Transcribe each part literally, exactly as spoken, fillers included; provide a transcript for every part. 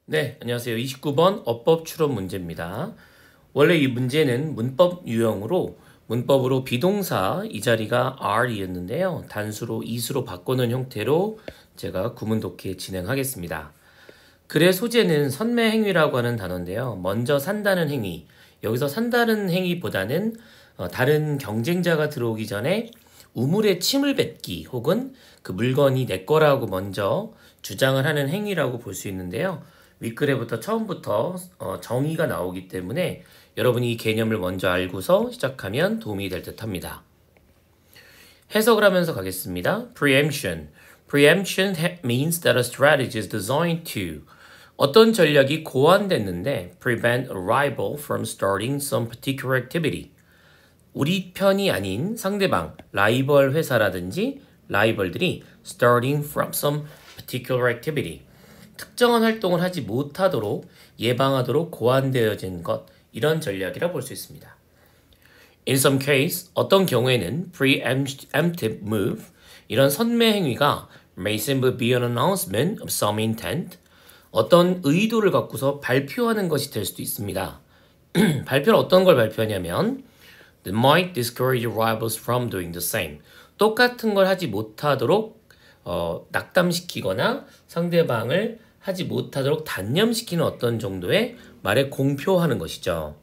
네, 안녕하세요. 이십구 번 어법 추론 문제입니다. 원래 이 문제는 문법 유형으로 문법으로 비동사 이 자리가 are이었는데요. 단수로 is로 바꾸는 형태로 제가 구문 독해 진행하겠습니다. 글의 소재는 선매 행위라고 하는 단어인데요. 먼저 산다는 행위. 여기서 산다는 행위보다는 어, 다른 경쟁자가 들어오기 전에 우물에 침을 뱉기 혹은 그 물건이 내 거라고 먼저 주장을 하는 행위라고 볼 수 있는데요. 윗글에부터 처음부터 어, 정의가 나오기 때문에 여러분이 이 개념을 먼저 알고서 시작하면 도움이 될 듯 합니다. 해석을 하면서 가겠습니다. Preemption. Preemption means that a strategy is designed to 어떤 전략이 고안됐는데 prevent a rival from starting some particular activity. 우리 편이 아닌 상대방, 라이벌 회사라든지 라이벌들이 starting from some particular activity. 특정한 활동을 하지 못하도록 예방하도록 고안되어진 것, 이런 전략이라 볼 수 있습니다. In some case, 어떤 경우에는 preemptive move, 이런 선매 행위가 may simply be an announcement of some intent, 어떤 의도를 갖고서 발표하는 것이 될 수도 있습니다. 발표는 어떤 걸 발표하냐면 that might discourage rivals from doing the same. 똑같은 걸 하지 못하도록 어, 낙담시키거나 상대방을 하지 못하도록 단념시키는 어떤 정도의 말에 공표하는 것이죠.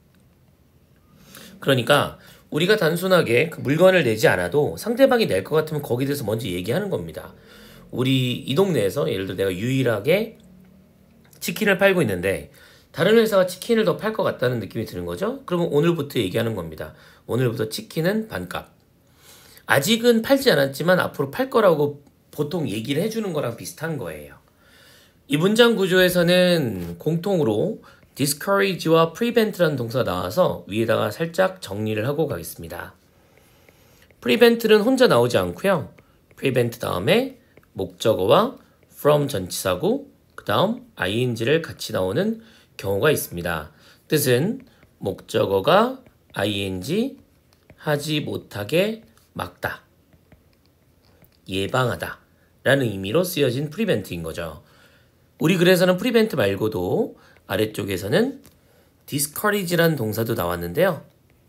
그러니까 우리가 단순하게 그 물건을 내지 않아도 상대방이 낼 것 같으면 거기에 대해서 먼저 얘기하는 겁니다. 우리 이 동네에서 예를 들어 내가 유일하게 치킨을 팔고 있는데 다른 회사가 치킨을 더 팔 것 같다는 느낌이 드는 거죠. 그러면 오늘부터 얘기하는 겁니다. 오늘부터 치킨은 반값. 아직은 팔지 않았지만 앞으로 팔 거라고 보통 얘기를 해주는 거랑 비슷한 거예요. 이 문장 구조에서는 공통으로 discourage와 prevent라는 동사가 나와서 위에다가 살짝 정리를 하고 가겠습니다. prevent는 혼자 나오지 않고요. prevent 다음에 목적어와 from 전치사고 그 다음 ing를 같이 나오는 경우가 있습니다. 뜻은 목적어가 ing 하지 못하게 막다, 예방하다 라는 의미로 쓰여진 prevent인 거죠. 우리 글에서는 prevent 말고도 아래쪽에서는 discourage라는 동사도 나왔는데요.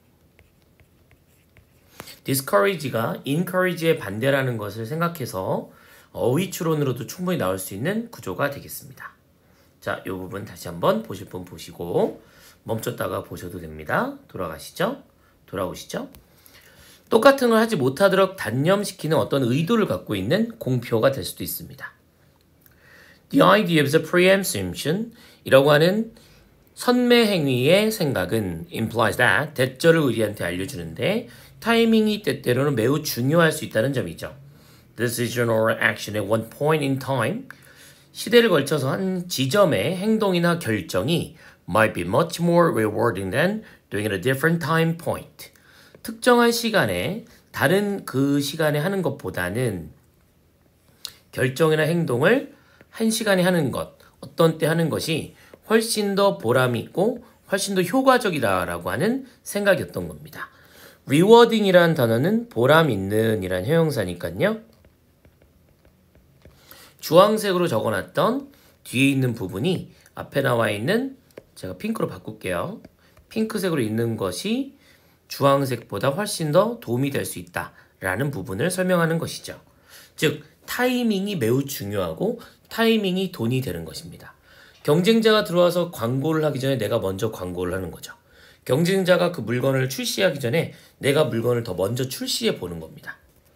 discourage가 encourage의 반대라는 것을 생각해서 어휘 추론으로도 충분히 나올 수 있는 구조가 되겠습니다. 자, 이 부분 다시 한번 보실 분 보시고 멈췄다가 보셔도 됩니다. 돌아가시죠. 돌아오시죠. 똑같은 걸 하지 못하도록 단념시키는 어떤 의도를 갖고 있는 공표가 될 수도 있습니다. The idea of the preemption 이라고 하는 선매 행위의 생각은 implies that 대절을 우리한테 알려주는데 타이밍이 때때로는 매우 중요할 수 있다는 점이죠. Decision or action at one point in time 시대를 걸쳐서 한 지점의 행동이나 결정이 might be much more rewarding than doing it at a different time point. 특정한 시간에 다른 그 시간에 하는 것보다는 결정이나 행동을 한 시간에 하는 것, 어떤 때 하는 것이 훨씬 더 보람있고 훨씬 더 효과적이다라고 하는 생각이었던 겁니다. rewarding이라는 단어는 보람있는 이란 형용사니까요. 주황색으로 적어놨던 뒤에 있는 부분이 앞에 나와 있는 제가 핑크로 바꿀게요. 핑크색으로 있는 것이 주황색보다 훨씬 더 도움이 될 수 있다라는 부분을 설명하는 것이죠. 즉 타이밍이 매우 중요하고 타이밍이 돈이 되는 것입니다. 경쟁자가 들어와서 광고를 하기 전에 내가 먼저 광고를 하는 거죠. 경쟁자가 그 물건을 출시하기 전에 내가 물건을 더 먼저 출시해 보는 겁니다.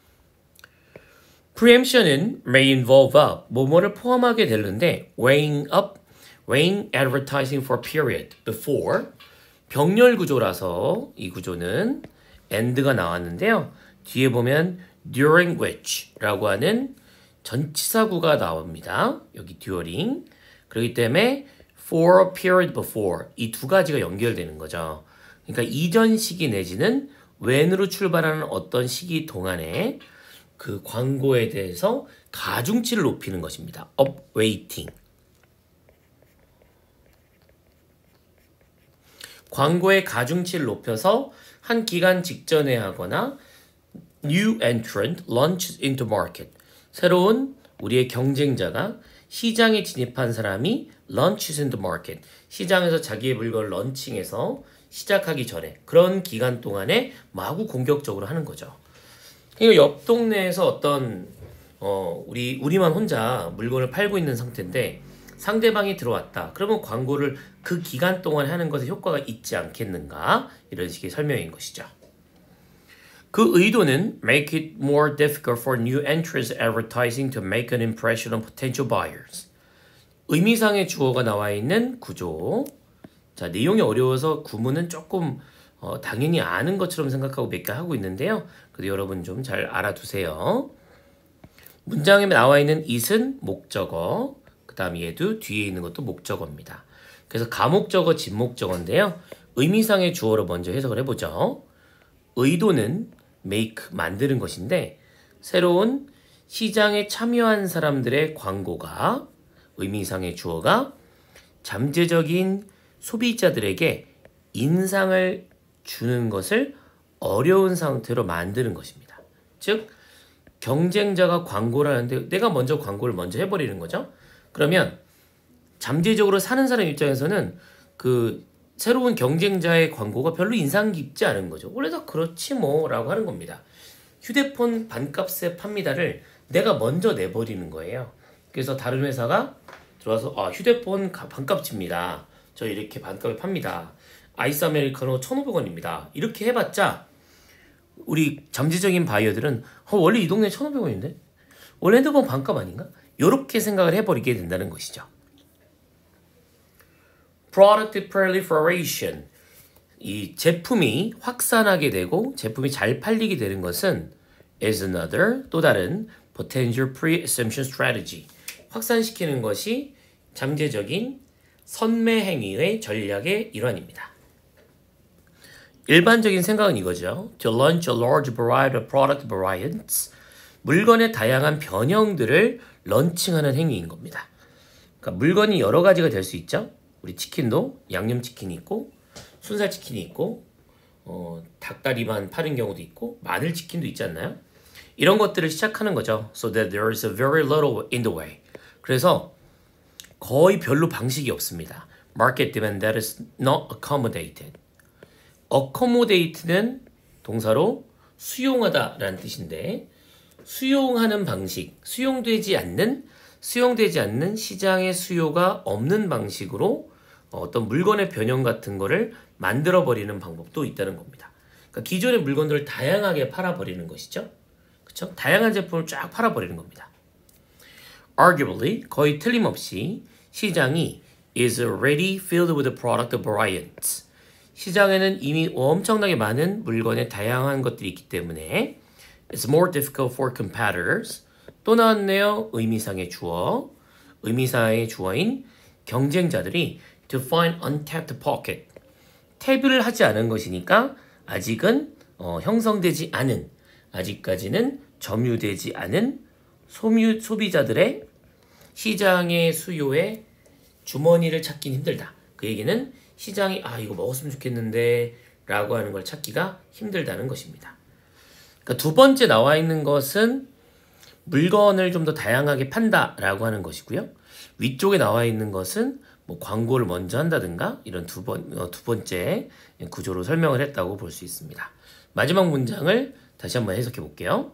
Preemption은 may involve a 뭐뭐를 포함하게 되는데 weighing up, weighing advertising for a period before 병렬 구조라서 이 구조는 and가 나왔는데요. 뒤에 보면 during which 라고 하는 전치사구가 나옵니다. 여기 during. 그렇기 때문에 for a period before 이 두 가지가 연결되는 거죠. 그러니까 이전 시기 내지는 when으로 출발하는 어떤 시기 동안에 그 광고에 대해서 가중치를 높이는 것입니다. upweighting. 광고의 가중치를 높여서 한 기간 직전에 하거나 new entrant launches into market. 새로운 우리의 경쟁자가 시장에 진입한 사람이 launches in the market. 시장에서 자기의 물건을 런칭해서 시작하기 전에 그런 기간 동안에 마구 공격적으로 하는 거죠. 그러니까 옆 동네에서 어떤 어 우리 우리만 혼자 물건을 팔고 있는 상태인데 상대방이 들어왔다. 그러면 광고를 그 기간 동안 하는 것에 효과가 있지 않겠는가? 이런 식의 설명인 것이죠. 그 의도는 make it more difficult for new entrants advertising to make an impression on potential buyers. 의미상의 주어가 나와 있는 구조. 자, 내용이 어려워서 구문은 조금 어, 당연히 아는 것처럼 생각하고 몇 개 하고 있는데요. 그래도 여러분 좀 잘 알아두세요. 문장에 나와 있는 it은 목적어, 그 다음 얘도 뒤에 있는 것도 목적어입니다. 그래서 가목적어, 진목적어인데요. 의미상의 주어로 먼저 해석을 해보죠. 의도는 make, 만드는 것인데 새로운 시장에 참여한 사람들의 광고가 의미상의 주어가 잠재적인 소비자들에게 인상을 주는 것을 어려운 상태로 만드는 것입니다. 즉 경쟁자가 광고를 하는데 내가 먼저 광고를 먼저 해버리는 거죠. 그러면 잠재적으로 사는 사람 입장에서는 그 새로운 경쟁자의 광고가 별로 인상 깊지 않은 거죠. 원래 다 그렇지 뭐 라고 하는 겁니다. 휴대폰 반값에 팝니다를 내가 먼저 내버리는 거예요. 그래서 다른 회사가 들어와서 아, 휴대폰 반값입니다. 저 이렇게 반값에 팝니다. 아이스 아메리카노 천오백 원입니다. 이렇게 해봤자 우리 잠재적인 바이어들은 어, 원래 이 동네 천오백 원인데? 원래 핸드폰 반값 아닌가? 이렇게 생각을 해버리게 된다는 것이죠. Product proliferation. 이 제품이 확산하게 되고 제품이 잘 팔리게 되는 것은 is another, 또 다른 potential pre-assumption strategy. 확산시키는 것이 잠재적인 선매 행위의 전략의 일환입니다. 일반적인 생각은 이거죠. To launch a large variety of product variants. 물건의 다양한 변형들을 런칭하는 행위인 겁니다. 그러니까 물건이 여러 가지가 될 수 있죠. 우리 치킨도 양념치킨이 있고 순살치킨이 있고 어, 닭다리만 파는 경우도 있고 마늘치킨도 있지 않나요? 이런 것들을 시작하는 거죠. So that there is a very little in the way. 그래서 거의 별로 방식이 없습니다. Market demand that is not accommodated. accommodate는 동사로 수용하다라는 뜻인데 수용하는 방식, 수용되지 않는 수용되지 않는 시장의 수요가 없는 방식으로 어떤 물건의 변형 같은 거를 만들어버리는 방법도 있다는 겁니다. 그러니까 기존의 물건들을 다양하게 팔아버리는 것이죠. 그렇죠? 다양한 제품을 쫙 팔아버리는 겁니다. Arguably, 거의 틀림없이 시장이 is already filled with product variants. 시장에는 이미 엄청나게 많은 물건의 다양한 것들이 있기 때문에 it's more difficult for competitors. 또 나왔네요. 의미상의 주어. 의미상의 주어인 경쟁자들이 to find untapped pocket. 탭을 하지 않은 것이니까 아직은 어, 형성되지 않은, 아직까지는 점유되지 않은 소유, 소비자들의 시장의 수요에 주머니를 찾긴 힘들다. 그 얘기는 시장이 아 이거 먹었으면 좋겠는데 라고 하는 걸 찾기가 힘들다는 것입니다. 그러니까 두 번째 나와 있는 것은 물건을 좀 더 다양하게 판다라고 하는 것이고요. 위쪽에 나와 있는 것은 뭐 광고를 먼저 한다든가 이런 두 번, 어, 두 번째 구조로 설명을 했다고 볼 수 있습니다. 마지막 문장을 다시 한번 해석해 볼게요.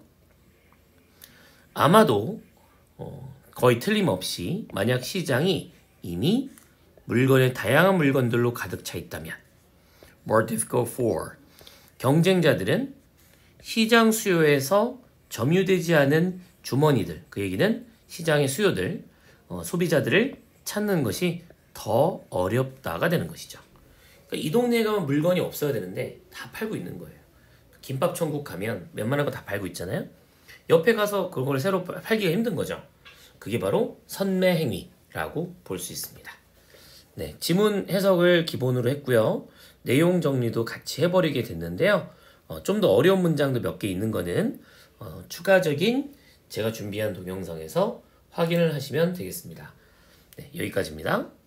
아마도 어, 거의 틀림없이 만약 시장이 이미 물건의 다양한 물건들로 가득 차 있다면 more difficult for 경쟁자들은 시장 수요에서 점유되지 않은 주머니들, 그 얘기는 시장의 수요들, 어, 소비자들을 찾는 것이 더 어렵다가 되는 것이죠. 그러니까 이 동네에 가면 물건이 없어야 되는데 다 팔고 있는 거예요. 김밥 천국 가면 웬만한 거 다 팔고 있잖아요. 옆에 가서 그걸 새로 팔기가 힘든 거죠. 그게 바로 선매 행위라고 볼 수 있습니다. 네, 지문 해석을 기본으로 했고요. 내용 정리도 같이 해버리게 됐는데요. 어, 좀 더 어려운 문장도 몇 개 있는 거는 어, 추가적인 제가 준비한 동영상에서 확인을 하시면 되겠습니다. 네, 여기까지입니다.